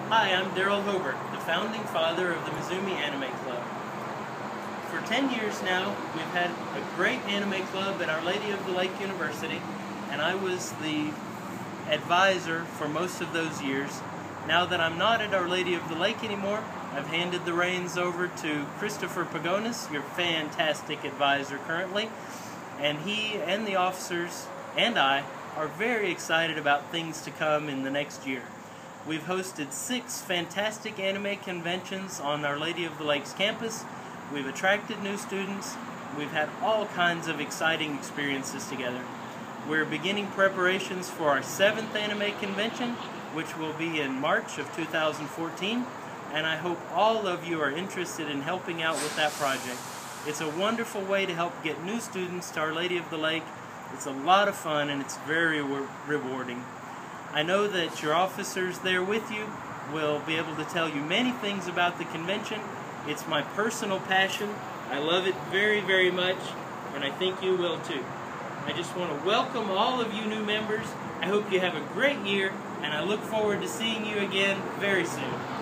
Hi, I'm Daryl Hobart, the founding father of the Mizumi Anime Club. For 10 years now, we've had a great anime club at Our Lady of the Lake University, and I was the advisor for most of those years. Now that I'm not at Our Lady of the Lake anymore, I've handed the reins over to Christopher Pagonis, your fantastic advisor currently, and he and the officers and I are very excited about things to come in the next year. We've hosted 6 fantastic anime conventions on Our Lady of the Lake's campus. We've attracted new students. We've had all kinds of exciting experiences together. We're beginning preparations for our 7th anime convention, which will be in March of 2014, and I hope all of you are interested in helping out with that project. It's a wonderful way to help get new students to Our Lady of the Lake. It's a lot of fun and it's very rewarding. I know that your officers there with you will be able to tell you many things about the convention. It's my personal passion. I love it very, very much, and I think you will too. I just want to welcome all of you new members. I hope you have a great year, and I look forward to seeing you again very soon.